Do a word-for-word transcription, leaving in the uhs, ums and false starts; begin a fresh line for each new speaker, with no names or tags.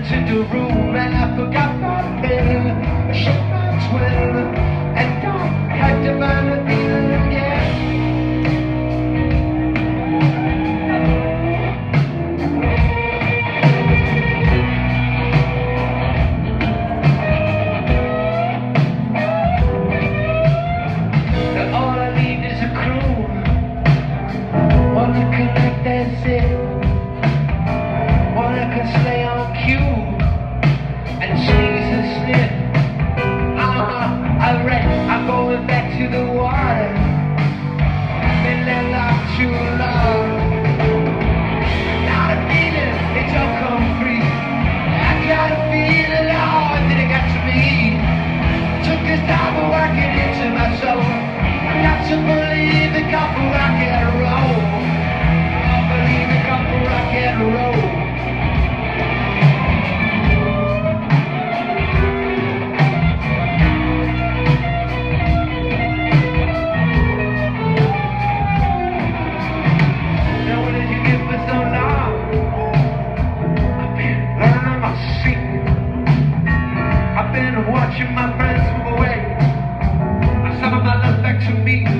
entered the room and I forgot my pen. I shook my twin and I had to find a feeling again. Now all I need is a crew, one to connect, that's it. One that can stay on cue and sneeze and sniff. Uh-huh, I read, I'm going back to the water. Been there long too long. Not a feeling, it's all concrete. I got a feeling, oh, that it got to me. Took this time of working into my soul. I got to believe the couple rock and roll. I believe the couple rock and roll. Watching my friends move away, some of my love back to me.